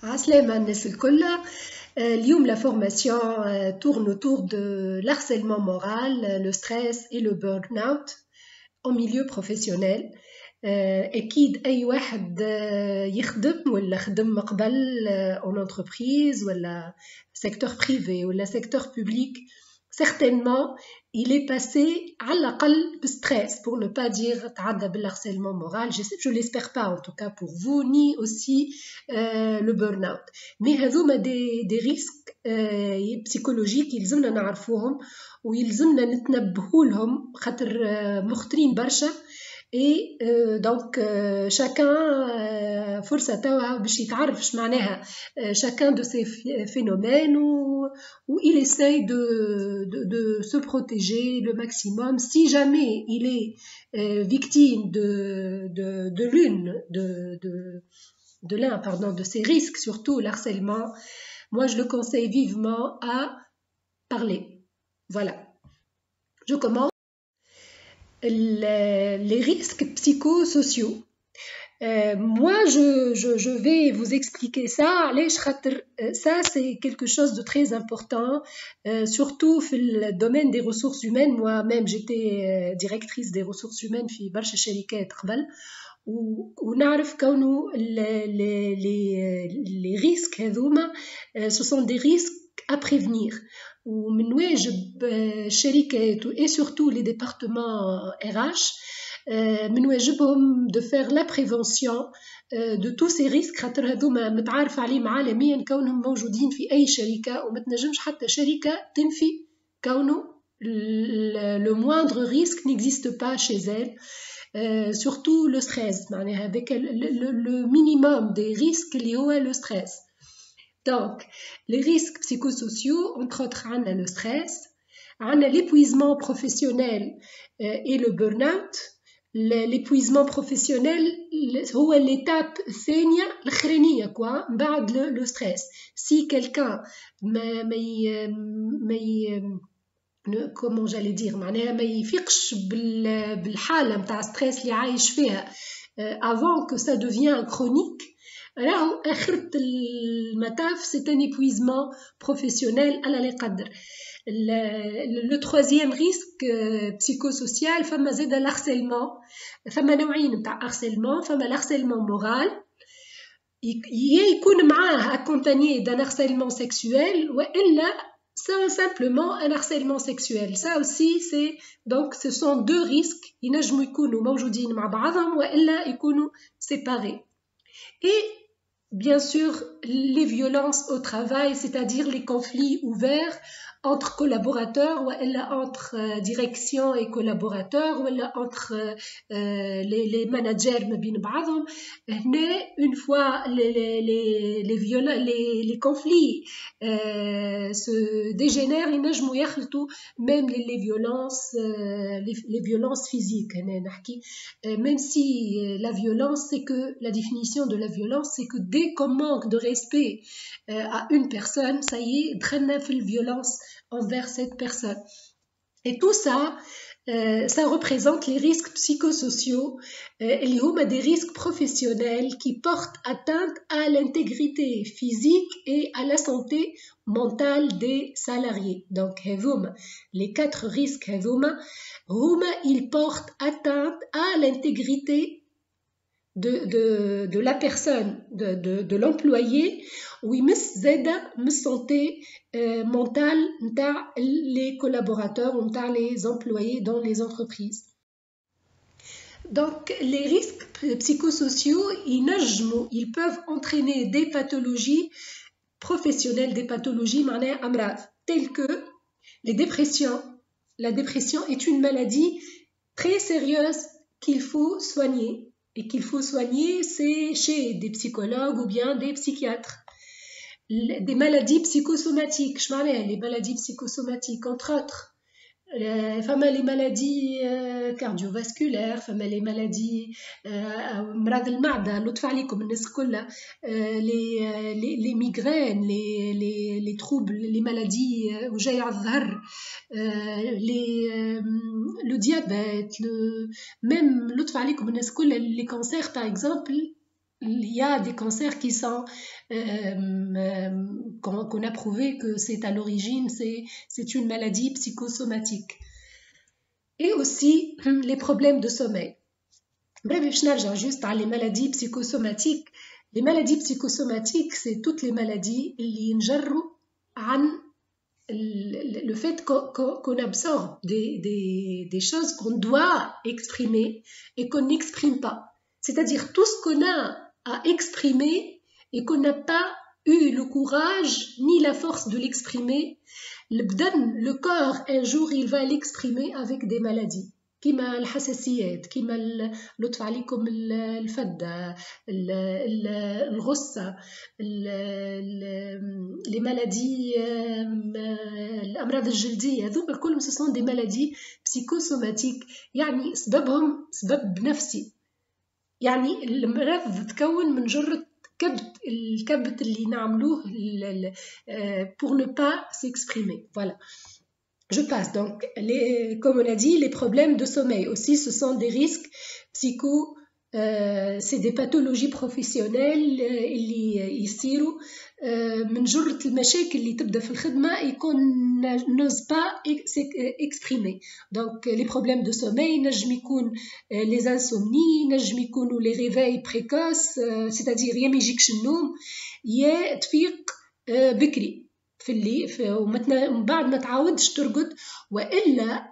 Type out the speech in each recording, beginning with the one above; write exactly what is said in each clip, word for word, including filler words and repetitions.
عسلامة الناس الكل. اليوم la formation euh, tourne autour de l'harcèlement moral, le stress et le burn-out en milieu professionnel. أكيد أي واحد يخدم ولا خدم قبل en entreprise ولا secteur privé ولا secteur public, certainement il est passé على الأقل بالstress, pour ne pas dire تعدى بالharcèlement moral. Je ne l'espère pas en tout cas pour vous, ni aussi euh, le burn-out. Mais هذوما des, des risques euh, psychologiques يلزمنا نعرفوهم ويلزمنا نتنبهوا لهم خاطر مخطرين برشا. Et euh, donc euh, chacun euh, فرصة توا باش يتعرف اش معناها euh, chacun de ces phénomènes où, où il essaye de, de, de se protéger le maximum. Si jamais il est euh, victime de, de, de l'une de, de, de l'un pardon de ces risques, surtout l'harcèlement, moi je le conseille vivement à parler. Voilà, je commence. Les risques psychosociaux. Euh, moi, je, je, je vais vous expliquer ça. Ça, c'est quelque chose de très important, euh, surtout dans le domaine des ressources humaines. Moi-même, j'étais directrice des ressources humaines في برشا شركات قبل, ونعرف كونه les, les, les, les risques هذوما, ce sont des risques à prévenir. ومن واجب الشركات et surtout les départements R H من واجبهم de faire la prévention de tous ces risques, خاطر هذوما متعارف عليهم عالميا كونهم موجودين في أي شركة, وما تنجمش حتى شركة تنفي كونه le moindre risque n'existe pas chez elle. Euh, surtout le stress, avec le, le, le minimum des risques liés au stress. Donc, les risques psychosociaux, entre autres, on a le stress, on a l'épuisement professionnel euh, et le burn-out. L'épuisement professionnel, c'est l'étape الثانية الأخرانية quoi, بعد le, le stress. Si quelqu'un ما ما ما comment j'allais dire معناها ما يفيقش بالحالة متاع ستريس اللي عايش فيها avant que ça devienne chronique, راهو آخرة المطاف c'est un épuisement professionnel على لا يقدر. Le troisième risque psychosocial, فما زاد الharcèlement. فما نوعين متاع harcèlement. فما الharcèlement moral يكون معاه accompagné d'un harcèlement sexuel, وإلا c'est simplement un harcèlement sexuel. Ça aussi, c'est donc ce sont deux risques. ينجموا يكونوا موجودين مع بعضهم وإلا يكونوا séparés. Et bien sûr, les violences au travail, c'est-à-dire les conflits ouverts entre collaborateurs ou entre euh, direction et collaborateurs ou entre euh, les, les managers ما بين بعضهم. Une fois les, les, les, les, viola- les, les conflits euh, se dégénèrent, ينجموا يخلطوا même les, les violences euh, les, les violences physiques. Euh, même si euh, la violence, c'est que la définition de la violence, c'est que dès qu'on manque de respect euh, à une personne, ça y est, draine fait violence envers cette personne. Et tout ça, euh, ça représente les risques psychosociaux, euh, et les des risques professionnels qui portent atteinte à l'intégrité physique et à la santé mentale des salariés. Donc, les quatre risques, ils portent atteinte à l'intégrité de, de, de la personne, de, de, de l'employé, ou il me santé euh, mentale les collaborateurs ou les employés dans les entreprises. Donc les risques psychosociaux, ils, ils peuvent entraîner des pathologies professionnelles, des pathologies telles que les dépressions. La dépression est une maladie très sérieuse qu'il faut soigner. Et qu'il faut soigner, c'est chez des psychologues ou bien des psychiatres. Des maladies psychosomatiques, je parlais, les maladies psychosomatiques, entre autres. فما les maladies cardiovasculaires, فما les maladies مرض المعدة اللي طفى عليكم الناس كلها, les les les migraines, les les les troubles, les maladies وجاي على الظهر, les le diabète, le même اللي طفى عليكم الناس كلها, les cancers par exemple, il y a des cancers qui sont euh, euh, qu'on a prouvé que c'est à l'origine, c'est c'est une maladie psychosomatique. Et aussi les problèmes de sommeil. Bref, je n'arrive juste à les maladies psychosomatiques. Les maladies psychosomatiques, c'est toutes les maladies qui نجروا عن le fait qu'on absorbe des, des, des choses qu'on doit exprimer et qu'on n'exprime pas. C'est-à-dire tout ce qu'on a à exprimer et qu'on n'a pas eu le courage ni la force de l'exprimer, le corps un jour il va l'exprimer avec des maladies. كيما الحساسيات كيما لطف عليكم الفدة الغصة les maladies الأمراض الجلدية هذوما كلهم ce sont des maladies psychosomatiques يعني سببهم سبب نفسي يعني المرض تكون من جرة كبت الكبت اللي نعملوه pour ne pas s'exprimer. Voilà. Je passe donc, les, comme on a dit, les problèmes de sommeil aussi, ce sont des risques psycho, euh, c'est des pathologies professionnelles اللي يصيروا من جرة المشاكل اللي تبدأ في الخدمة يكون n'ose pas exprimer. Donc les problèmes de sommeil نجم يكون les insomnies, نجم يكونوا les réveils précoces, c'est-à-dire يا ما يجيكش النوم يا تفيق بكري في اللي ومن بعد ما تعودش ترقد والا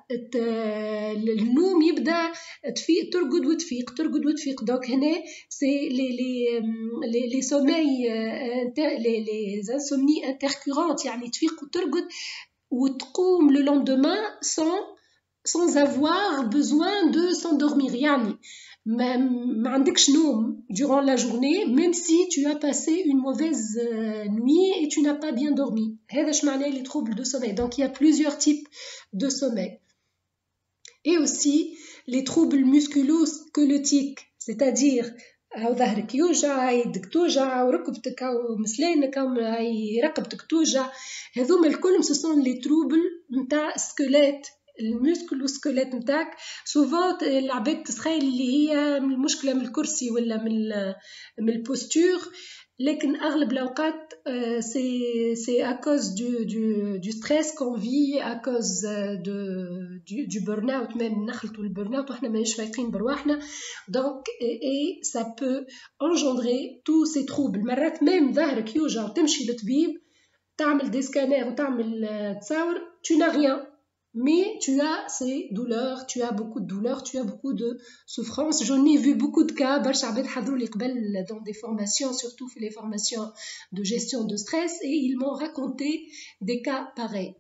النوم يبدا تفيق ترقد وتفيق ترقد وتفيق. دونك هنا سي لي لي لي لي سوماي لي لي انسومني انتركورونت يعني تفيق وترقد وتقوم le lendemain sans sans avoir besoin de s'endormir يعني ما ما عندكش نوم durant la journée même si tu as passé une mauvaise nuit et tu n'as pas bien dormi. هذا اش معناه les troubles de sommeil. Donc il y a plusieurs types de sommeil. Et aussi les troubles musculo-squelettiques, c'est-à-dire أو ظهرك يوجع يدك توجع وركبتك أو مسلانك أو رقبتك توجع هذوما الكل ce sont les troubles نتاع سكلات المسكل والسكلات نتاعك. سوفون العباد تسخيل اللي هي من المشكله من الكرسي ولا من من البوستور لكن اغلب الاوقات سي سي ا كوز دو دو دو ستريس كون في ا كوز دو دو دو بورن اوت ميم نخلطوا البورن اوت وحنا ماناش فايقين برواحنا. دونك اي سا بو انجوندري تو سي تروبل. مرات ميم ظهرك يوجع وتمشي للطبيب تعمل دي سكانير وتعمل تصاور tu n'as rien mais tu as ces douleurs, tu as beaucoup de douleurs, tu as beaucoup de souffrances. J'en ai vu beaucoup de cas, dans des formations, surtout les formations de gestion de stress, et ils m'ont raconté des cas pareils.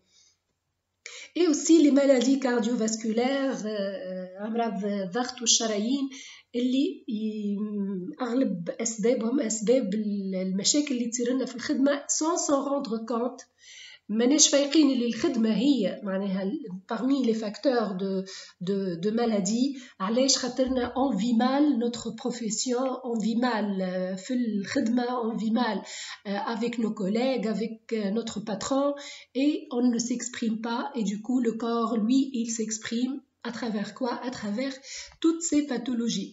Et aussi les maladies cardiovasculaires, أمراض الضغط والشرايين اللي أغلب أسبابهم أسباب المشاكل اللي تصير لنا في الخدمة sans s'en rendre compte. ماناش فايقين اللي الخدمه هي معناها parmi les facteurs de de de maladie. علاش خاطرنا on vit mal notre profession, on vit mal في الخدمه, on vit mal avec nos collègues, avec notre patron et on ne s'exprime pas et du coup le corps lui il s'exprime à travers quoi? À travers toutes ces pathologies.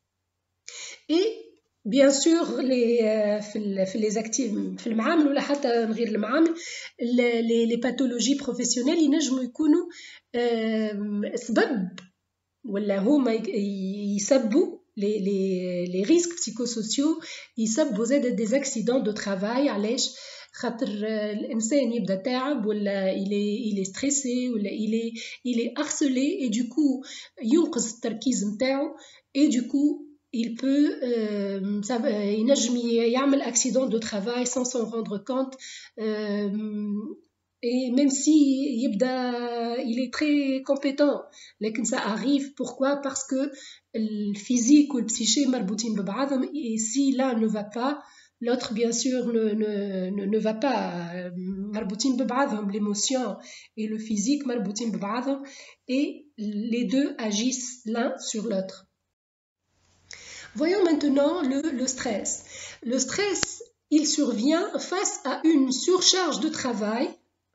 Et bien sûr les في في les activités في المعامل ولا حتى غير المعامل les les pathologies professionnelles ينجموا يكونوا سبب ولا هما يسببوا les les les risques psychosociaux يسببوا زاد des accidents de travail. علاش؟ خاطر الانسان يبدا تعب ولا il est il est stressé ولا il est il est harcelé et du coup ينقص التركيز نتاعو et du coup il peut euh, ça, ينجم يعمل accident de travail sans s'en rendre compte euh, et même si يبدا il est très compétent لكن ça arrive. Pourquoi? Parce que le physique ou le psyché مربوطين ببعضهم et si l'un ne va pas l'autre bien sûr ne, ne, ne, ne va pas. مربوطين ببعضهم l'émotion et le physique مربوطين ببعضهم et les deux agissent l'un sur l'autre. Voyons maintenant le, le stress. Le stress, il survient face à une surcharge de travail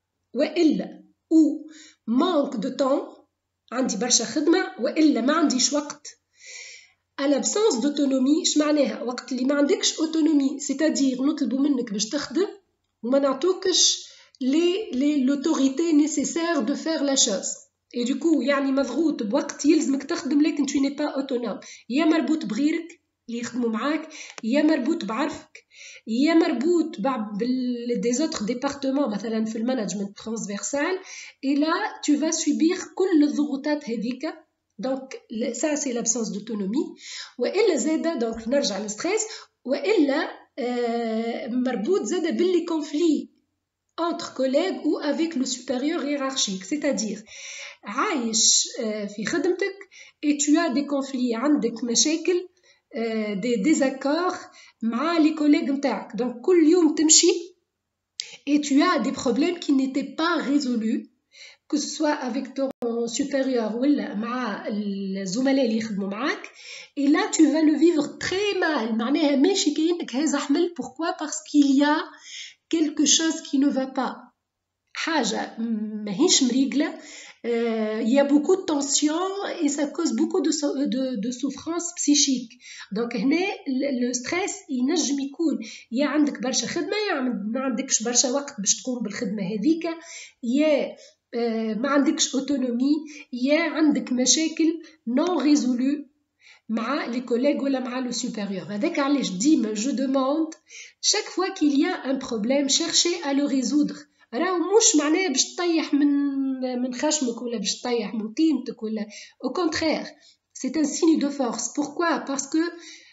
ou manque de temps. عندي برشا خدمة وإلا ما عنديش وقت. à l'absence d'autonomie اش معناها وقت اللي ما عندكش autonomie c'est-à-dire نطلبوا منك باش تخدم وما نعطوكش les les l'autorité nécessaire de faire la chose et du coup يعني مضغوط بوقت يلزمك تخدم لكن tu n'es pas autonome يا مربوط بغيرك اللي يخدموا معاك يا مربوط بعرفك يا مربوط بال des autres départements مثلا في المانجمنت transversal et là tu vas subir كل الضغوطات هذيك. Donc ça c'est l'absence d'autonomie والا زاده donc نرجع للستريس والا euh, مربوط زاده باللي conflits entre collègues ou avec le supérieur hiérarchique, c'est-à-dire عايش في خدمتك et tu as des conflits عندك مشاكل des désaccords مع les collègues نتاعك. Donc كل يوم تمشي et tu as des problèmes qui n'étaient pas résolus que ce soit avec ton supérieur ولا مع الزملاء اللي يخدموا معاك et là tu vas le vivre très mal معناها ماشي كأنك هذا حمل. Pourquoi? Parce qu'il y a quelque chose qui ne va pas حاجة ماهيش مريقلة. Euh, il y a beaucoup de tension et ça cause beaucoup de, de, de souffrance psychique. Donc هنا le stress ينجم يكون يا عندك برشا خدمة يا ما عندكش برشا وقت باش تقوم بالخدمة هذيك يا euh, ما عندكش autonomie يا عندك مشاكل non résolues مع les collègues ولا مع le supérieur. هذاك علاش ديما je demande chaque fois qu'il y a un problème cherchez à le résoudre. راهو مش معناه باش تطيح من من خشمك ولا باش تطيح من قيمتك ولا au contraire c'est un signe de force. Pourquoi? Parce que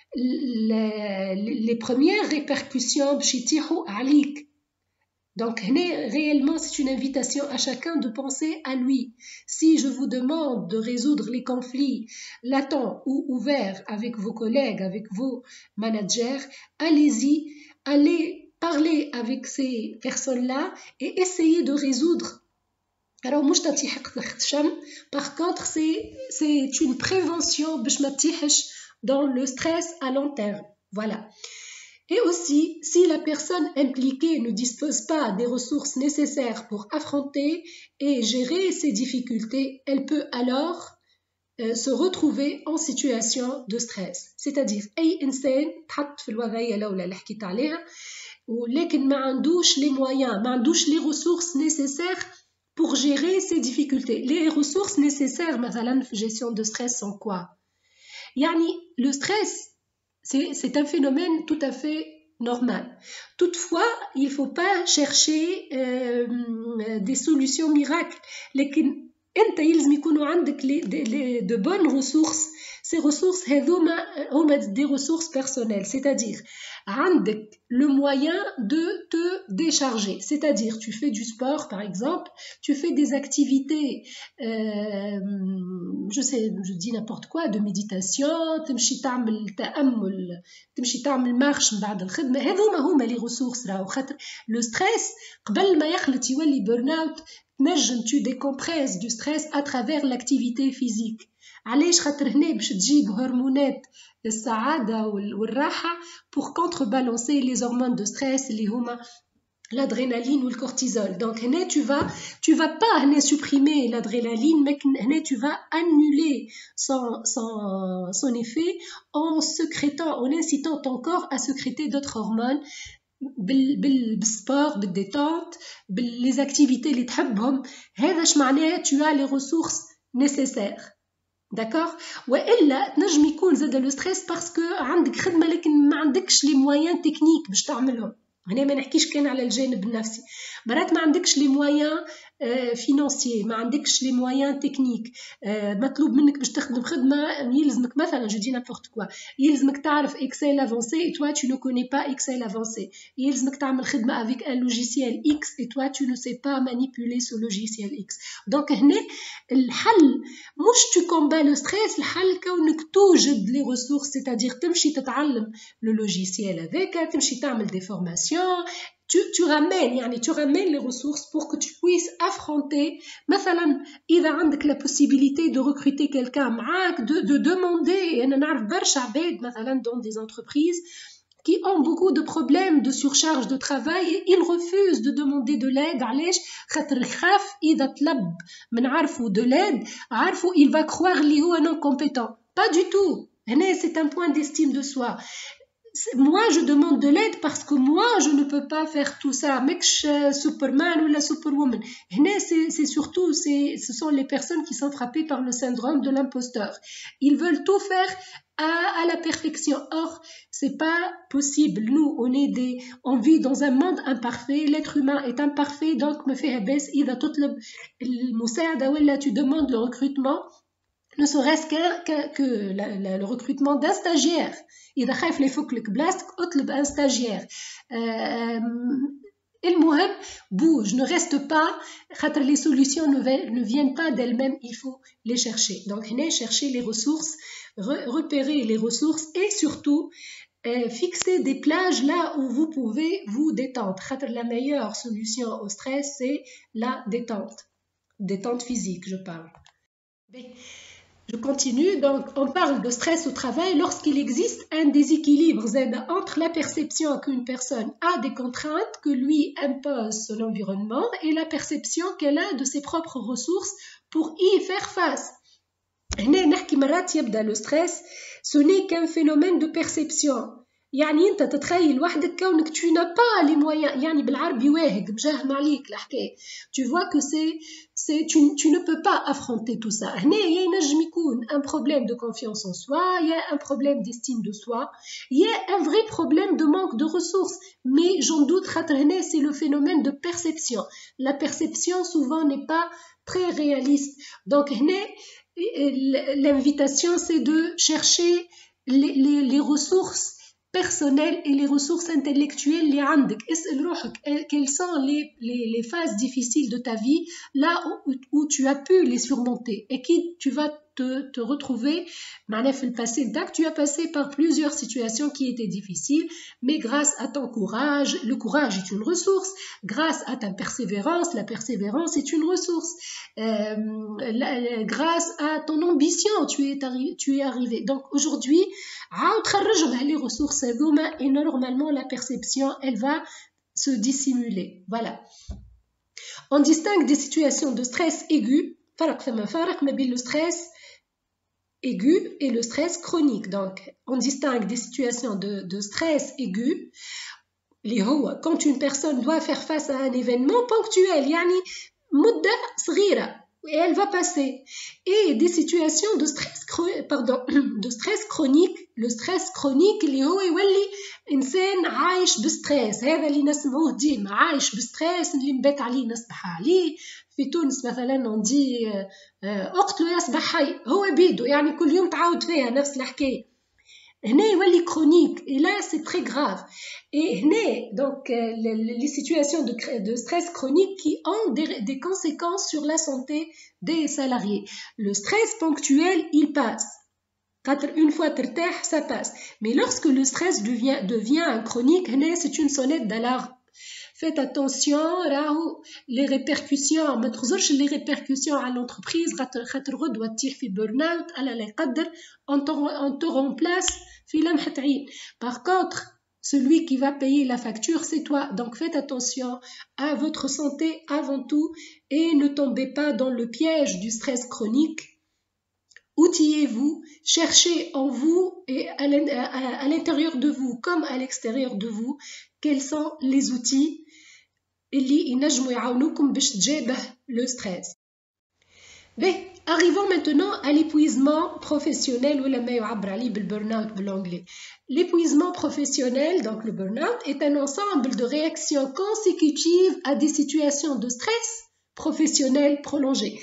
les, les premières répercussions باش يتيحوا عليك. Donc réellement c'est une invitation à chacun de penser à lui. Si je vous demande de résoudre les conflits latents ou ouverts avec vos collègues, avec vos managers, allez-y, allez parler avec ces personnes-là et essayez de résoudre. Alors مش تطيح الخشم. Par contre c'est c'est une prévention باش ما تطيحش dans le stress à long terme. Voilà. Et aussi, si la personne impliquée ne dispose pas des ressources nécessaires pour affronter et gérer ces difficultés, elle peut alors euh, se retrouver en situation de stress. C'est-à-dire, أي إنسان تحط في الوضعية الأولى اللي حكيت عليها ولكن ما عندوش les moyens, ما عندوش les ressources nécessaires pour gérer ces difficultés. Les ressources nécessaires, مثلا في gestion de stress sont quoi? يعني le stress C'est, c'est un phénomène tout à fait normal. Toutefois, il ne faut pas chercher euh, des solutions miracles. لكن أنت يلزم يكونوا عندك de bonnes ressources. Ces ressources هذوما هما des ressources personnelles. C'est-à-dire, عندك le moyen de te décharger. C'est-à-dire, tu fais du sport, par exemple, tu fais des activités, euh, je sais, je dis n'importe quoi, de méditation, تمشي تعمل تأمل, تمشي تعمل marche بعد الخدمة. هذوما هما les ressources. راهو خاطر le stress قبل ما يخلط يولي burn-out تنجم tu décompresses du stress à travers l'activité physique. علاش خاطر هنا باش تجيب هرمونات السعادة والراحة pour contrebalancer les hormones de stress اللي هما l'adrénaline ou le cortisol. Donc هنا tu vas tu vas pas هنا supprimer l'adrénaline mais هنا tu vas annuler son son son effet en sécrétant en incitant ton corps à sécréter d'autres hormones بال بال بالsport بالديتونت باللي activités اللي تحبهم. هذا اش معناه tu as les ressources nécessaires. D'accord? والا تنجم يكون زاد لو ستريس باسكو عندك خدمه لكن ما عندكش لي مويان تكنيك باش تعملهم. هنا ما نحكيش كان على الجانب النفسي. مرات ما عندكش لي مويان فينانسيي ما عندكش لي مويان تكنيك. مطلوب منك باش تخدم خدمه يلزمك مثلا جو دي نابورت كوا يلزمك تعرف اكسل افونسي اي توا tu ne connais pas اكسل افونسي. يلزمك تعمل خدمه avec un logiciel X et toi tu ne sais pas manipuler ce logiciel X. donc هنا الحل مش tu combats le stress. الحل كونك توجد les ressources c'est-à-dire تمشي تتعلم le logiciel avec تمشي تعمل des formations. Tu, tu ramènes يعني tu ramènes les ressources pour que tu puisses affronter. مثلا إذا عندك la possibilité de recruter quelqu'un معاك de, de demander. أنا نعرف برشا عباد مثلا dans des entreprises qui ont beaucoup de problèmes de surcharge de travail et ils refusent de demander de l'aide. علاش؟ خاطر خاف إذا طلب من عرفو de l'aide عرفو il va croire اللي هو non compétent. Pas du tout. C'est un point d'estime de soi. Moi, je demande de l'aide parce que moi, je ne peux pas faire tout ça. Mekch Superman ou la Superwoman. C'est surtout, ce sont les personnes qui sont frappées par le syndrome de l'imposteur. Ils veulent tout faire à, à la perfection. Or, c'est pas possible. Nous, on est des, on vit dans un monde imparfait. L'être humain est imparfait. Donc, me fait baisse. إذا تطلب المساعدة ولا tu demandes le recrutement, ne serait-ce que, que, que la, la, le recrutement d'un stagiaire. إذا خايف لا يفك بلاصتك اطلب un stagiaire. المهم bouge, ne reste pas. Les solutions ne viennent pas d'elles-mêmes, il faut les chercher. Donc, chercher les ressources, repérer les ressources et surtout euh, fixer des plages là où vous pouvez vous détendre. La meilleure solution au stress, c'est la détente. Détente physique, je parle. Mais, je continue, donc on parle de stress au travail lorsqu'il existe un déséquilibre entre la perception qu'une personne a des contraintes que lui impose son environnement et la perception qu'elle a de ses propres ressources pour y faire face. Le stress, ce n'est qu'un phénomène de perception. يعني انت تتخيل وحدك كونك tu n'as pas les moyens يعني بالعربي واهق مجاهم عليك الحكايه tu vois que c'est c'est tu, tu ne peux pas affronter tout ça. هنا ينجم يكون un problème de confiance en soi, il y a un problème d'estime de soi, il y a un vrai problème de manque de ressources, mais j'en doute خاطر هنا c'est le phénomène de perception. La perception souvent n'est pas très réaliste. Donc هنا l'invitation c'est de chercher les, les, les ressources personnelles et les ressources intellectuelles les عندك. اسأل روحك quelles sont les, les, les phases difficiles de ta vie là où, où tu as pu les surmonter et qui tu vas te, te retrouver معناها في الباسé donc tu as passé par plusieurs situations qui étaient difficiles mais grâce à ton courage, le courage est une ressource, grâce à ta persévérance, la persévérance est une ressource, euh, la, grâce à ton ambition tu es, tu es arrivé. Donc aujourd'hui عاود خرجهم les ressources et normalement la perception elle va se dissimuler. Voilà. On distingue des situations de stress aigu, فرق فما فرق ما بين le stress aigu et le stress chronique. Donc on distingue des situations de, de stress aigu اللي هو quand une personne doit faire face à un événement ponctuel يعني مدة صغيرة et elle va passer, et des situations de stress pardon de stress chronique. Le stress chronique اللي هو يولي إنسان عايش بستريس، هذا اللي نسمعوه ديما عايش بستريس اللي نبات عليه نصبح عليه. في تونس مثلا ندي اقتلوا يصبح حي، هو بيدو يعني كل يوم تعاود فيها نفس الحكاية. هنا يولي chronique et là c'est très grave. Et هنا donc les situations de, de stress chronique qui ont des, des conséquences sur la santé des salariés. Le stress ponctuel il passe. Une fois ترتاح ça passe. Mais lorsque le stress devient, devient un chronique, هنا c'est une sonnette d'alarme. Faites attention, راهو les répercussions ما تخزرش les répercussions à l'entreprise خاطر غدوة تطيح في burn out على لا يقدر on te, on te remplace في لمحة عين. Par contre, celui qui va payer la facture c'est toi. Donc faites attention à votre santé avant tout et ne tombez pas dans le piège du stress chronique. Outillez-vous, cherchez en vous et à l'intérieur de vous comme à l'extérieur de vous quels sont les outils اللي ينجموا يعاونوكم باش تجابه le stress. Mais arrivons maintenant à l'épuisement professionnel ou ما يعبر عليه بالburn-out بالanglais. L'épuisement professionnel, donc le burn-out, est un ensemble de réactions consécutives à des situations de stress professionnel prolongé.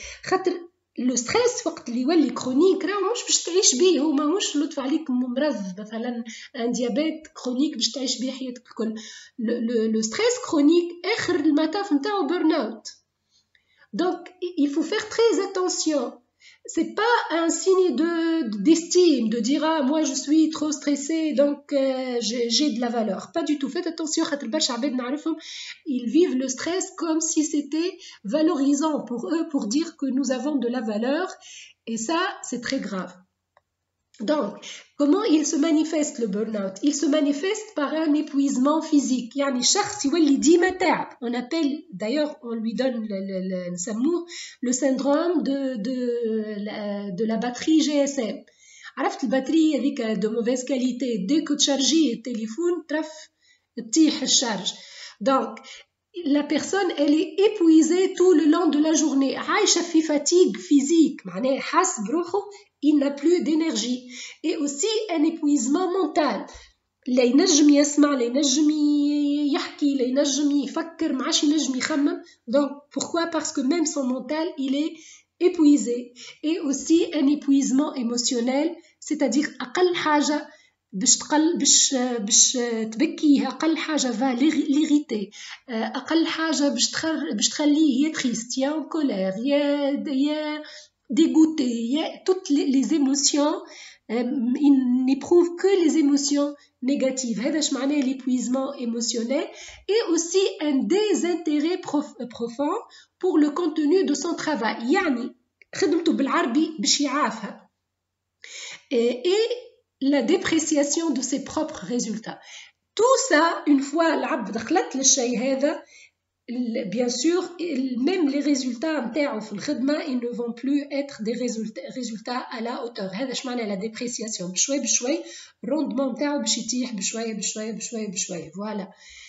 لو ستريس وقت اللي يولي كرونيك راه مش باش تعيش بيه، هو ماهوش لطف عليك مرض مثلا ان ديابيت كرونيك باش تعيش بيه حياتك الكل. لو ستريس كرونيك اخر المطاف نتاعو بيرن اوت. دونك il faut faire très attention. C'est pas un signe de d'estime de dire ah moi je suis trop stressée donc euh, j'ai, j'ai de la valeur. Pas du tout. Faites attention خاطر برشا عباد نعرفهم ils vivent le stress comme si c'était valorisant pour eux pour dire que nous avons de la valeur et ça c'est très grave. Donc, comment il se manifeste le burn-out? Il se manifeste par un épuisement physique. يعني شخص يولي ديما تعب. On appelle, d'ailleurs, on lui donne le, le, le, le syndrome de, de, de, la, de la batterie G S M. عرفت الباتريه هذيك دو موفيز كاليتي ديكو تشارجي التليفون ترف تطيح الشارج. دونك la personne elle est épuisée tout le long de la journée عايشة في fatigue physique معناها حاس بروحه il n'a plus d'énergie et aussi un épuisement mental لا ينجم يسمع لا ينجم يحكي لا ينجم يفكر ما عادش ينجم يخمم. donc pourquoi parce que même son mental il est épuisé et aussi un épuisement émotionnel c'est-à-dire أقل حاجة باش تقل باش باش تبكيه أقل حاجة va l'irriter أقل حاجة باش تخر باش تخليه يا triste يا en colère يا يا dégoûté يا toutes les émotions il n'éprouve que les émotions négatives. هذا اش معناه l'épuisement émotionnel et aussi un désintérêt profond pour le contenu de son travail يعني خدمته بالعربي باش يعافها et la dépréciation de ses propres résultats. Tout ça, une fois العبد دخلت للشيء هذا, bien sûr, même les résultats نتاعو في الخدمة, ils ne vont plus être des résultats, résultats à la hauteur. هذا اش معنى la dépréciation. بشوي بشوي, rendement نتاعو باش يطيح بشوية بشوية بشوية بشوية. Voilà.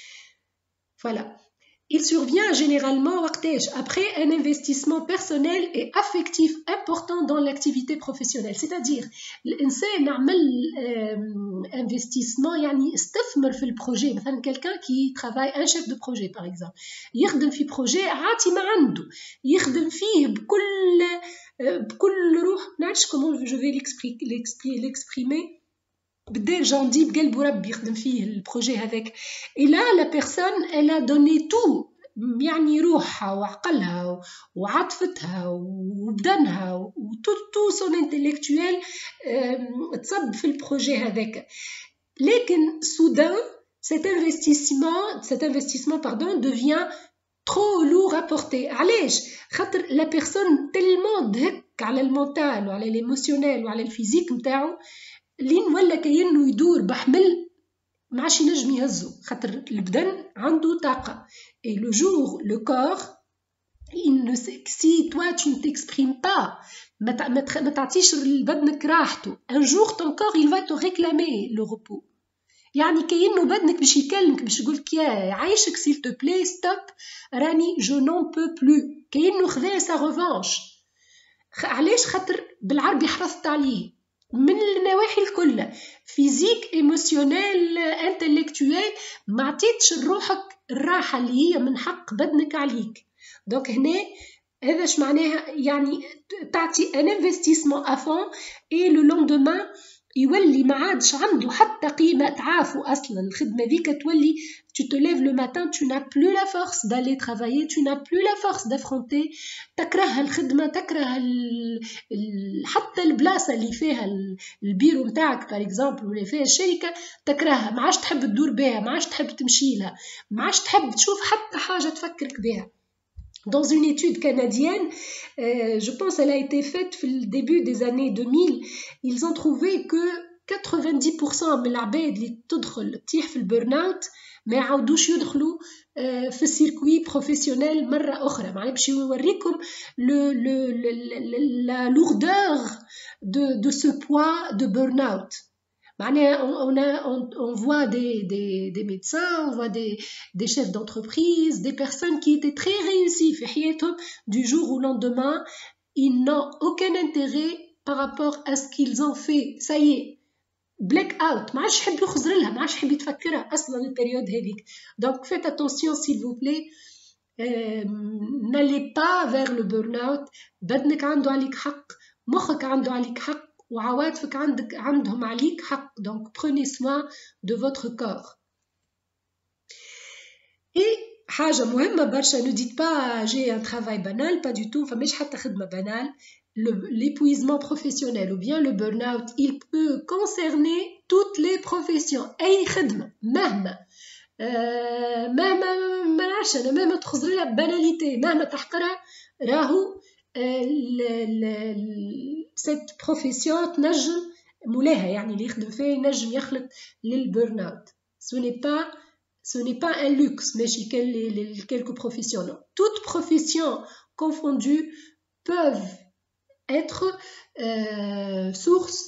Voilà. Il survient généralement après un investissement personnel et affectif important dans l'activité professionnelle. C'est-à-dire, l'insan عمل investissement يعني استثمر في البروجي. مثلا quelqu'un qui travaille, un chef de projet par exemple, يخدم في projet عاتي ما عنده, يخدم فيه بكل بكل روح. نعرفش comment je vais l'exprimer. بدال جاندي بقلبه ربي يخدم فيه البروجي هذاك. et là la personne elle a donné tout يعني روحها وعقلها وعاطفتها وبدنها وتو تو سون انتلكتويل تصب في البروجي هذاك. لكن soudain cet investissement cet investissement pardon devient trop lourd à porter. علاش؟ خاطر la personne tellement دهك على المونتال وعلى l'émotionnel وعلى الفيزيك نتاعو لين ولا كأنه يدور بحمل ما عادش ينجم يهزو خاطر البدن عنده طاقة. et le jour le corps il ne sait, si toi tu ne t'exprimes pas ما تعطيش لبدنك راحته un jour ton corps il va te réclamer le repos. يعني كأنه بدنك باش يكلمك باش يقولك يا عايشك s'il te plaît stop راني je n'en peux plus. كأنه خذا sa revanche. علاش؟ خاطر بالعربي حرصت عليه من النواحي الكل فيزيك ايموشنال انتلكتويل ما عطيتش لروحك الراحه اللي هي من حق بدنك عليك. دونك هنا هذا اش معناها يعني تعطي ان انفستيسمون افون اي لو لوندومان يولي ما عادش عنده حتى قيمه تعافو. اصلا الخدمه ذيك تولي tu te lèves le matin tu n'as plus la force d'aller travailler tu n'as plus la force d'affronter. تكره الخدمه تكره ال... ال... حتى البلاصه اللي فيها البيرو نتاعك باغ اكزومبل ولا فيها الشركه تكرهها ما عادش تحب تدور بها ما عادش تحب تمشي لها ما عادش تحب تشوف حتى حاجه تفكرك بها. Dans une étude canadienne, euh, je pense qu'elle a été faite au début des années deux mille, ils ont trouvé que quatre-vingt-dix pour cent من العباد اللي تدخل تطيح في البرن-اوت ما يعاودوش يدخلوا في السيركوي بروفيسيونيل مرة أخرى. معناها باش يوريكم la lourdeur de, de ce poids de burn-out. On, a, on, on voit des, des, des médecins, on voit des, des chefs d'entreprise, des personnes qui étaient très réussies du jour au lendemain, ils n'ont aucun intérêt par rapport à ce qu'ils ont fait. Ça y est, black out, ما عادش يحب يخزر لها ما عادش يحب يتفكرها أصلا البريود هذيك. Donc faites attention s'il vous plaît, euh, n'allez pas vers le burn-out. بدنك عنده عليك حق, مخك عنده عليك حق, وعواتفك عندك عندهم عليك حق. Donc prenez soin de votre corps. Et حاجة مهمة برشا, ne dites pas j'ai un travail banal, pas du tout, فماش حتى خدمة banal. L'épuisement professionnel ou bien le burn-out, il peut concerner toutes les professions. أي خدمة مهما مهما ما نعرفش أنا مهما تخزر لها باناليتي مهما تحقرها راهو cette profession تنجم مولاها يعني اللي يخدم فيه ينجم يخلط للبرن-اوت. Ce n'est pas ce n'est pas un luxe ماشي quelques professions. Non. Toutes professions confondues peuvent être euh, source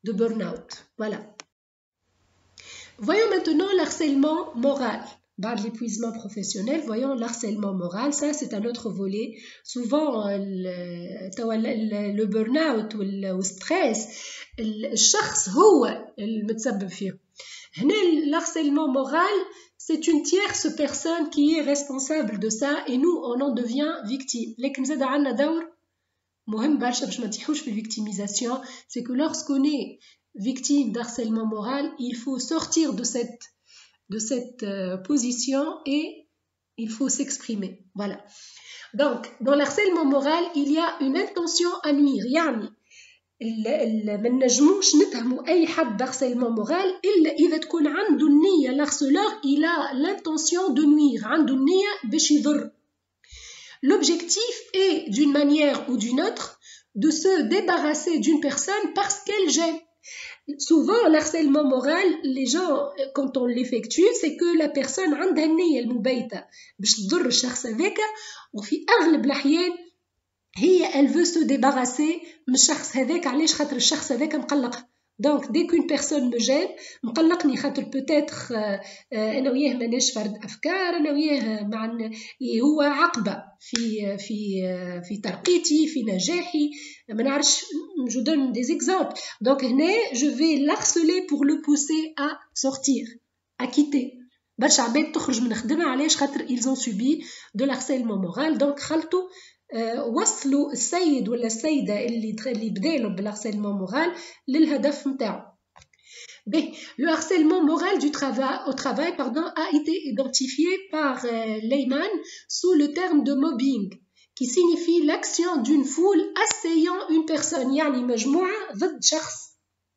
de burn-out. Voilà. Voyons maintenant l'harcèlement moral. Dans l'épuisement professionnel, voyons l'harcèlement moral, ça c'est un autre volet. Souvent, le, le, le burn-out ou le stress, الشخص هو المتسبب فيه. هنا l'harcèlement moral, c'est une tierce personne qui est responsable de ça et nous, on en devient victime. لكن زاد عندنا دور مهم برشا باش ما نتيحوش في الvictimisation, c'est que lorsqu'on est victime d'harcèlement moral, il faut sortir de cette de cette euh, position et il faut s'exprimer. Voilà. Donc, dans l'harcèlement moral, il y a une intention à nuire. يعني ما نجموش نتهموا أي حد d'harcèlement moral إلا إذا تكون عنده النية l'harceleur il a l'intention de nuire, عنده النية باش يضر. L'objectif est, d'une manière ou d'une autre, de se débarrasser d'une personne parce qu'elle gêne. Souvent, l'harcèlement moral, les gens, quand on l'effectue, c'est que la personne عندها النية المبيتة باش تضر الشخص هذاك وفي أغلب الأحيان هي elle veut se débarrasser من الشخص هذاك علاش خاطر الشخص هذاك مقلق. Donc, dès qu'une personne me gêne, مقلقني خاطر peut-être أنا وياه ماناش فرد أفكار، أنا وياه مع هو عقبة في في في ترقيتي، في نجاحي، ما نعرفش. Je donne des exemples. Donc هنا je vais l'harceler pour le pousser à sortir, à quitter. برشا عباد تخرج من خدمة علاش خاطر ils ont subi de l'harcèlement moral. Donc خلطوا وصلوا السيد ولا السيدة اللي اللي بدالوا بالharcèlement moral للهدف نتاعو. Le harcèlement moral du travail, au travail pardon, a été identifié par euh, Lehman sous le terme de mobbing, qui signifie l'action d'une foule assaillant une personne, يعني مجموعة ضد شخص.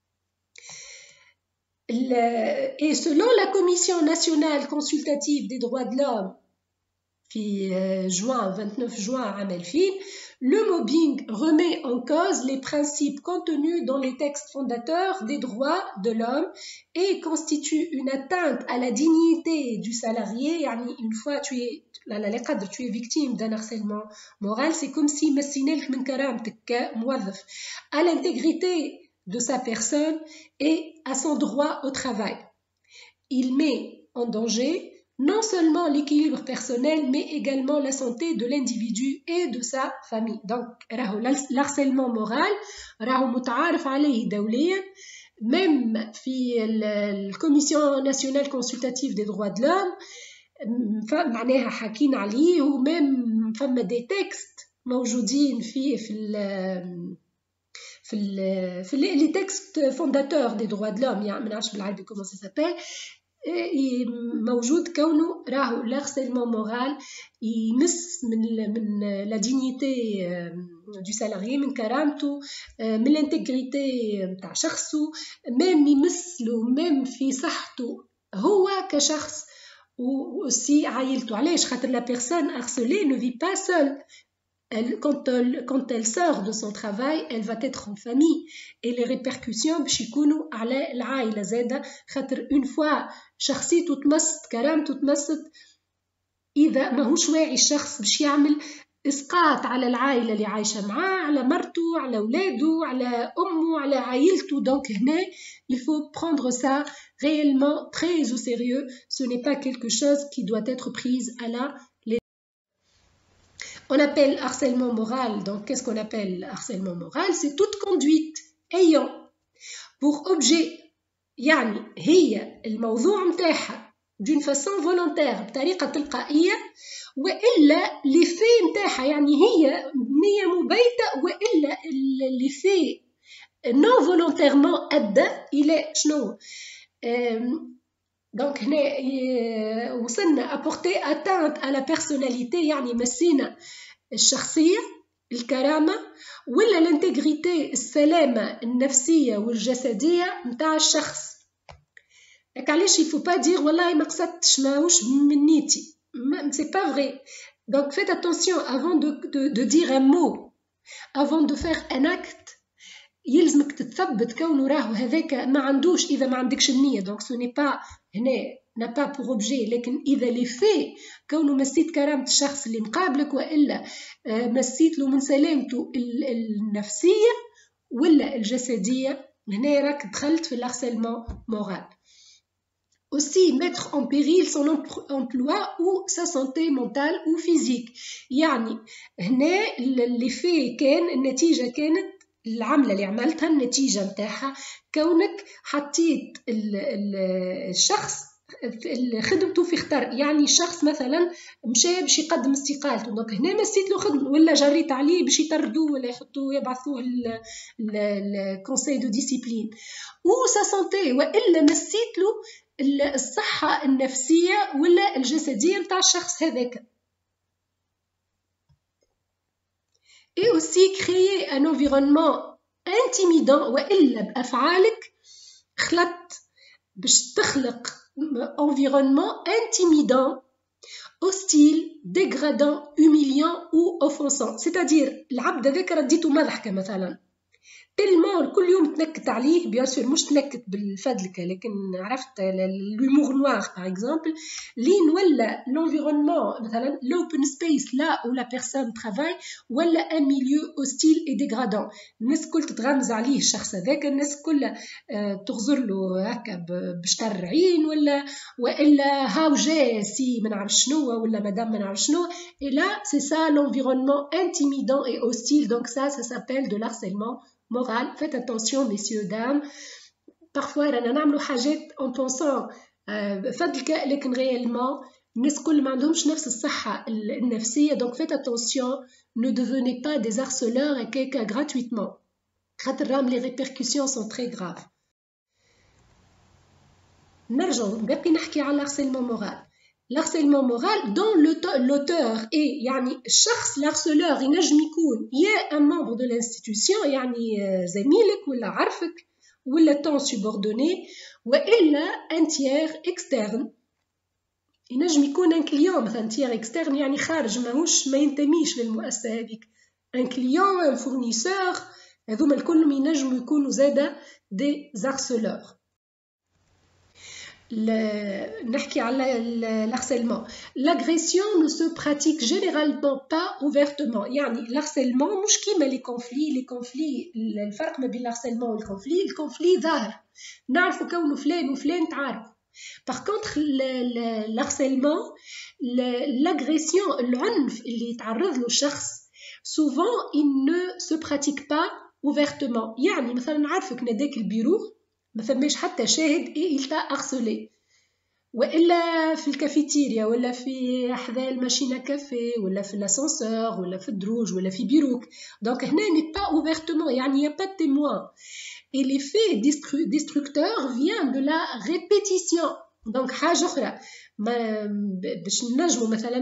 Et selon la Commission nationale consultative des droits de l'homme, في juin, vingt-neuf juin عام ألفين, le mobbing remet en cause les principes contenus dans les textes fondateurs des droits de l'homme et constitue une atteinte à la dignité du salarié. يعني une fois tu es tu es victime d'un harcèlement moral, c'est comme si مسينالك من كرامتك كموظف, à l'intégrité de sa personne et à son droit au travail. Il met en danger non seulement l'équilibre personnel, mais également la santé de l'individu et de sa famille. Donc, l'harcèlement moral, راهو متعارف عليه دوليا, même في la Commission nationale consultative des droits de l'homme, معناها حاكين عليه, و même فما des textes موجودين فيه في ال في ال في les textes fondateurs des droits de l'homme, يعني ما نعرفش بالعربي comment ça s'appelle, موجود كونه راهو l'harcèlement moral يمس من من la dignité du salarié, من كرامته, من l'intégrité نتاع شخصه, même يمسله même في صحته هو كشخص وسي عائلته. علاش خاطر la personne harcelée ne vit pas seule. Elle, quand, elle, quand elle sort de son travail, elle va être en famille. Et les répercussions باش يكونوا على العائلة زادة, خاطر une fois شخصيته تمست, كرامته تمست, إذا ماهوش واعي الشخص باش يعمل إسقاط على العائلة اللي عايشة معاه, على مرته, على أولاده, على أمه, على عائلته. Donc هنا il faut prendre ça réellement très au sérieux. Ce n'est pas quelque chose qui doit être pris à la On appelle harcèlement moral, donc qu'est-ce qu'on appelle harcèlement moral? C'est toute conduite ayant pour objet, يعني هي الموضوع متاعها d'une façon volontaire بطريقة تلقائية, وإلا l'effet متاعها يعني هي نية مبيتة, وإلا l'effet non volontairement أدى إلى شنو؟ Donc هنا وصلنا apporter atteinte à la personnalité, يعني مسينا الشخصية, الكرامة, ولا الانتجريتي, السلامة النفسية والجسدية متاع الشخص. لك علاش il faut pas dire والله ما قصدتش, ماهوش من نيتي, c'est pas vrai. Donc faites attention avant de, de, de dire un mot, avant de faire un acte, يلزمك تتثبت كونه راهو هذاك ما عندوش إذا ما عندكش النية. Donc ce n'est pas هنا n'a pas pour objet, لكن إذا les faits كونه مسيت كرامة الشخص اللي مقابلك, وإلا مسيت له من سلامته النفسية ولا الجسدية, هنا راك دخلت في الharcèlement moral. Aussi mettre en péril son emploi ou sa santé mentale ou physique. يعني هنا l'effet كان النتيجة كانت العملة اللي عملتها النتيجة متاعها كونك حطيت الشخص خدمته في خطر. يعني الشخص مثلا مشى باش يقدم استقالته، دونك هنا مسيت له خدمه، ولا جريت عليه باش يطردوه ولا يحطوه يبعثوه الكونساي دو ديسيبلين او سا سانتي، والا مسيت له الصحة النفسية ولا الجسدية متاع الشخص هذاك. et aussi créer un environnement intimidant، وإلا بأفعالك خلطت باش تخلق environnement intimidant, hostile, dégradant, humiliant ou offensant. c'est-à-dire العبد هذاك رديته مضحكة مثلا تلمون كل يوم تنكت عليه، بيان سور مش تنكت بالفدلكة لكن عرفت l'humour noir par exemple، لين ولا l'environnement مثلا l'open space là où la personne travaille ولا un milieu hostile et dégradant. الناس كل تتغمز عليه الشخص هذاك، الناس كل تغزر له هكا بشتر عين ولا وإلا هاو جا سي ما نعرف شنو ولا مدام ما نعرف شنو. et là c'est ça l'environnement intimidant et hostile. donc ça ça s'appelle de l'harcèlement moral. Faites attention messieurs dames، parfois رانا نعملوا حاجات en pensant فضلك لكن réellement الناس كل ما عندهمش نفس الصحة النفسية. donc faites attention، ne devenez pas des harceleurs et quelqu'un gratuitement خاطر راهم les répercussions sont très graves. نرجع باقي نحكي على الharcèlement moral. الharcèlement moral dont l'auteur est يعني الشخص الharceleur ينجم يكون يا un membre de l'institution يعني زميلك ولا عرفك ولا ton subordonné، وإلا un tiers externe ينجم يكون un client مثلا tiers externe يعني خارج ماهوش ما ينتميش للمؤسسة هذيك، un client un fournisseur هذوما الكل ينجموا يكونوا زادا des harceleurs. نحكي على الharcèlement. l'agression ne se pratique généralement pas ouvertement. يعني الharcèlement مش كيما les conflits. les conflits الفرق ما بين الharcèlement والconflit، الconflit ظاهر نعرفوا كونه فلان وفلان تعاركوا. par contre الharcèlement l'agression العنف اللي يتعرض له الشخص souvent il ne se pratique pas ouvertement. يعني مثلا نعرفك ناداك البيرو ما فماش حتى شاهد et il t'a harcelé، وإلا في الكافيتيريا ولا في حذا الماشينة كافيه ولا في l'ascenseur ولا في الدروج ولا في بيروك. donc هنا n'est pas ouvertement يعني y a pas de témoin. et l'effet destructeur vient de la répétition. donc حاجة أخرى ما باش نجمو مثلا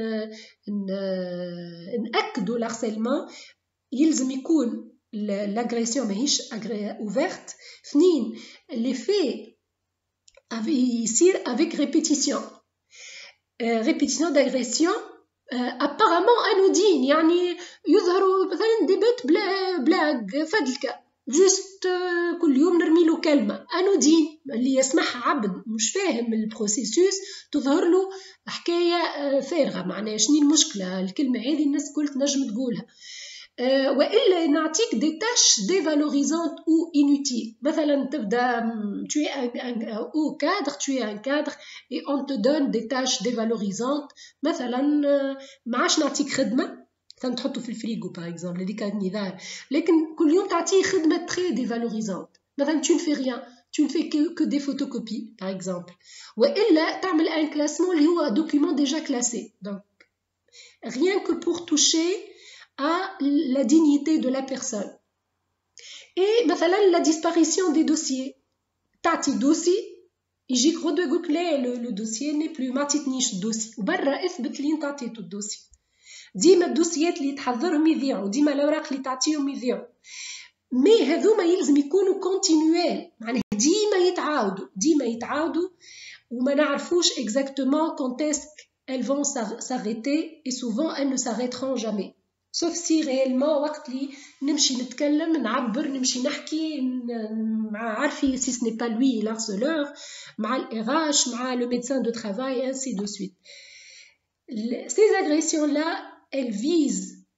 نأكدوا الharcèlement يلزم يكون l'agression ماهيش ouverte. اثنين l'effet يصير avec répétition. euh, répétition d'agression euh, apparemment anodine يعني يظهروا مثلا ديبات بلا بلاغ فدلكة جست uh, كل يوم نرمي له كلمة anodine اللي يسمعها عبد مش فاهم البروسيسوس تظهر له حكاية uh, فارغة. معناها شنو المشكلة الكلمة هذه الناس كل تنجم تقولها. Euh, وإلا نعطيك des tâches dévalorisantes ou inutiles. مثلا تبدأ tu es un, un, au cadre tu es un cadre et on te donne des tâches dévalorisantes. مثلا ما عادش نعطيك خدمة مثلا تحطه في الفريغو par exemple هذيك النظام، لكن كل يوم تعطيه خدمة très dévalorisante. مثلا tu ne fais rien tu ne fais que, que des photocopies par exemple، وإلا تعمل un classement اللي هو document déjà classé. donc rien que pour toucher à la dignité de la personne. et مثلا la disparition des dossiers. تعطي dossier يجيك غدوة يقولك لا le dossier n'est plus ما عطيتنيش الدوسي وبرا اثبت لي انت عطيته الدوسي. ديما الدوسيات اللي تحضرهم يضيعوا، ديما الأوراق اللي تعطيهم يضيعوا. مي هذوما يلزم يكونوا continuels معناه ديما يتعاودوا ديما يتعاودوا وما نعرفوش exactement quand est-ce qu'elles vont s'arrêter et souvent elles ne s'arrêteront jamais. sauf si réellement وقت لي نمشي نتكلم نعبر نمشي نحكي مع عارفي si ce n'est pas lui l'harceleur مع ال R H مع le médecin de travail ainsi de suite. Ces agressions là elles visent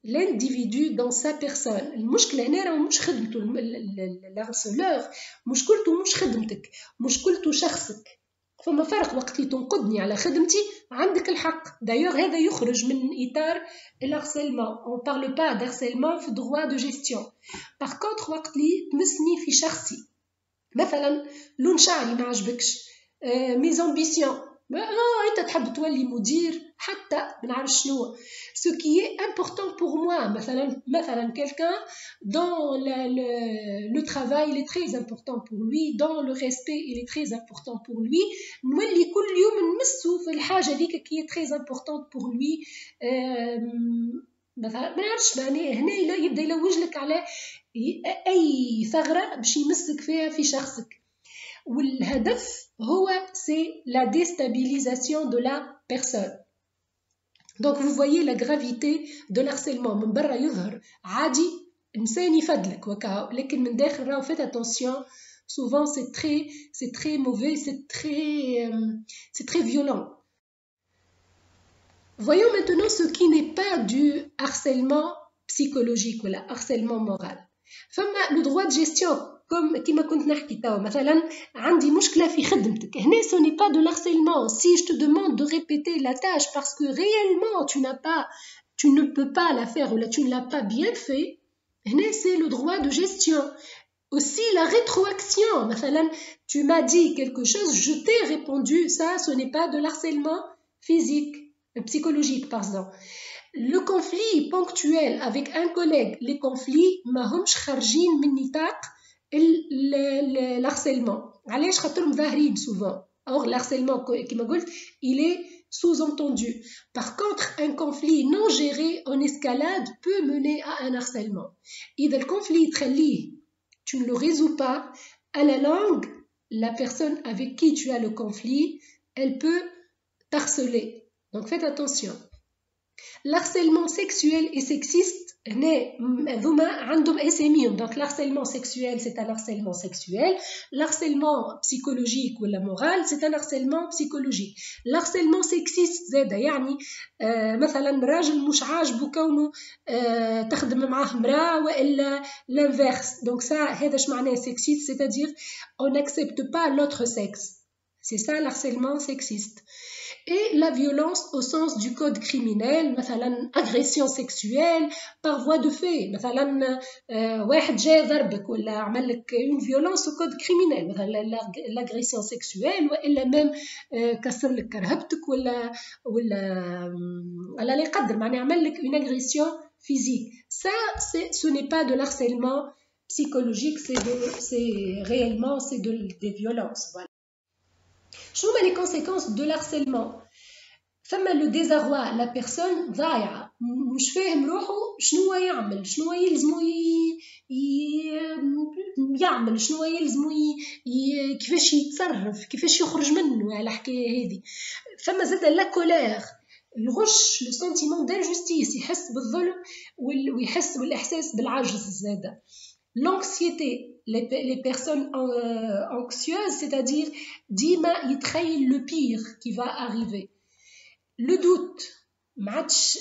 l'individu dans sa personne. المشكلة هنا راهو مش خدمته الهارسولور، مشكلته مش خدمتك، مشكلته شخصك. فما فرق وقت اللي تنقدني على خدمتي عندك الحق. دايوغ هذا يخرج من إطار الهارسيلمون. on parle pas d'harcèlement في droit de gestion. par contre وقت اللي تمسني في شخصي، مثلا لون شعري ما عجبكش، mes ambitions، آه أنت تحب تولي مدير حتى ما نعرف شنو. ce qui est important pour moi، مثلا مثلا quelqu'un dans le, le, le travail il est très important pour lui، dans le respect il est très important pour lui. نولي كل يوم نمسو في الحاجة ذيك qui est très importante pour lui. مثلا ما نعرفش معناه هنا يبدأ يلوج لك على أي ثغرة باش يمسك فيها في شخصك. والهدف هو c'est la déstabilisation de la personne. donc vous voyez la gravité de l'harcèlement. من برا يظهر عادي إنسان يفدلك وكا، لكن من داخل راهو faites attention. souvent c'est très c'est très mauvais, c'est très c'est très violent. voyons maintenant ce qui n'est pas du harcèlement psychologique ou le harcèlement moral. فما le droit de gestion comme كما كنت نحكي توا. مثلا عندي مشكلة في خدمتك، هنا ce n'est pas de l'harcèlement si je te demande de répéter la tâche parce que réellement tu n'as pas tu ne peux pas la faire ou là tu ne l'as pas bien fait. هنا c'est le droit de gestion. aussi la rétroaction. مثلا tu m'as dit quelque chose, je t'ai répondu, ça ce n'est pas de l'harcèlement physique, psychologique pardon. le conflit ponctuel avec un collègue، les conflits ما همش خارجين من نطاق الharcèlement. علاش؟ خاطرهم ظاهرين souvent. or l'harcèlement كما قلت il est sous-entendu. par contre un conflit non géré en escalade peut mener à un harcèlement. إذا الconflit تخليه tu ne le résous pas à la langue, la personne avec qui tu as le conflit elle peut t'harceler. donc faites attention. l'harcèlement sexuel et sexiste هنا هذوما عندهم اساميهم. donc l'harcèlement sexuel c'est un harcèlement sexuel. l'harcèlement psychologique ولا moral c'est un harcèlement psychologique. l'harcèlement sexiste زاده يعني آه مثلا راجل مش عاجبه كونه آه تخدم معاه امراه والا l'inverse. donc ça هذا اش معناه sexiste، c'est-à-dire on n'accepte pas l'autre sexe. c'est ça l'harcèlement sexiste. et la violence au sens du code criminel، مثلا agression sexuelle par voie de fait. مثلا واحد جاء ضربك ولا عمل لك une violence au code criminel، مثلا l'agression sexuelle والا même كسر لك كرهبتك ولا ولا على لا يقدر معناه عمل لك une agression physique. ça c'est ce n'est pas de l'harcèlement psychologique, c'est de c'est réellement c'est de des violences. voilà. شو هما les conséquences de l'harcèlement؟ فما لو désarroi، la personne ضايعة مش فاهم روحه شنو يعمل، شنو يلزمو ي... ي... يعمل، شنو يلزمو ي... ي... كيفاش يتصرف، كيفاش يخرج منه على الحكاية هذه. فما زاد لا كولير، الغش، لو سنتيمون دانجستيس، يحس بالظلم ويحس بالإحساس بالعجز زاده. l'anxiété، les, les personnes euh, anxieuses c'est-à-dire ديما يتخيل le pire qui va arriver. le doute ما عادش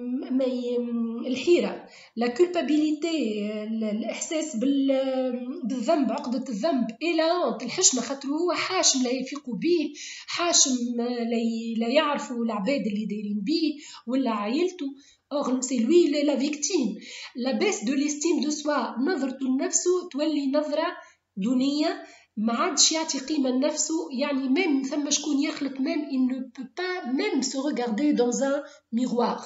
الحيرة، la culpabilité الإحساس بالذنب، عقدة الذنب، et la honte الحشمة، خاطر هو حاشم لا يفيقوا به، حاشم لا يعرفوا العباد اللي دايرين به ولا عائلته. or c'est lui la victime. la baisse de l'estime de soi، نظرته لنفسه تولي نظرة دونية، ما عادش يعطي قيمة لنفسه، يعني même ثم شكون يخلط même il ne peut pas même se regarder dans un miroir.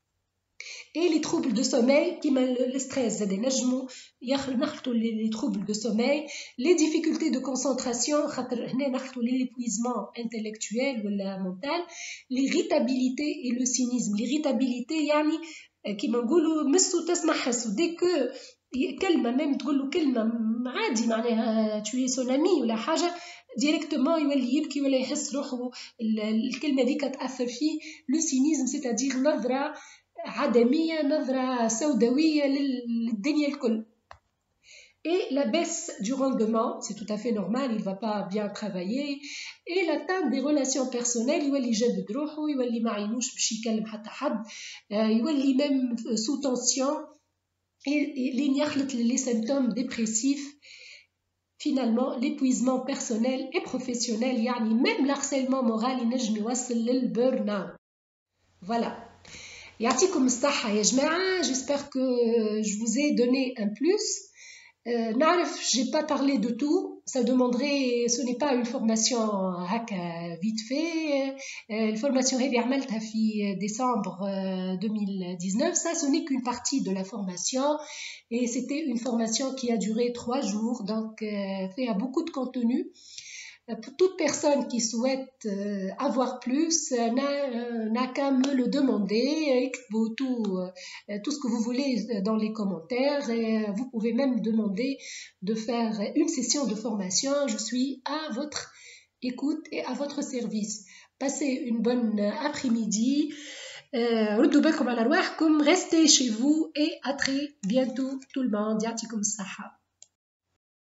et les troubles de sommeil كيما le stress زاد نجمو نخلطوا les troubles de sommeil، les difficultés de concentration خاطر هنا نخلطوا l'épuisement intellectuel ولا mental، l'irritabilité et le cynisme. l'irritabilité يعني كيما نقولوا مسو تسمع حسو، dès que كلمة même تقول له كلمة عادي معناها tu es son ami ولا حاجة ديريكتومون يولي يبكي ولا يحس روحه الكلمة ذيك تأثر فيه. le cynisme c'est-à-dire نظرة عدمية، نظرة سوداوية للدنيا الكل. et la baisse du rendement, c'est tout à fait normal, il ne va pas bien travailler, et l'atteinte des relations personnelles, يولي جاد روحه, يولي ما عينوش باش يكلم حتى حد, يولي même sous tension, et les symptômes dépressifs, finalement l'épuisement personnel et professionnel, يعني même l'harcèlement moral ينجم يوصل للبرن اوت. Voilà. يعطيكم الصحة يا جماعة, j'espère que je vous ai donné un plus. Euh, نعرف, j'ai pas parlé de tout, ça demanderait, ce n'est pas une formation هكا vite fait. Euh, الفورماسيون هذه عملتها في décembre deux mille dix-neuf, ça ce n'est qu'une partie de la formation et c'était une formation qui a duré trois jours, donc euh, fait à beaucoup de contenu. Pour toute personne qui souhaite euh, avoir plus, euh, n'a qu'à me le demander, écrivez tout, euh, tout ce que vous voulez dans les commentaires et euh, vous pouvez même demander de faire une session de formation. Je suis à votre écoute et à votre service. Passez une bonne après-midi. ردوا بالكم على رواحكم, restez chez vous et à très bientôt tout le monde. يعطيكم الصحة.